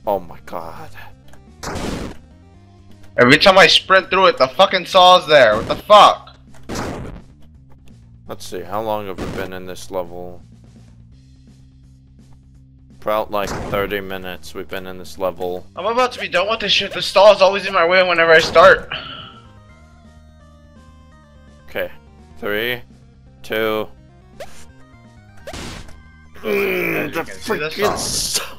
Oh my god. Every time I sprint through it, the fucking saw's there. What the fuck? Let's see, how long have we been in this level? About like 30 minutes we've been in this level. I'm about to be done with this shit. The stall is always in my way whenever I start. Okay. 3, 2. The freaking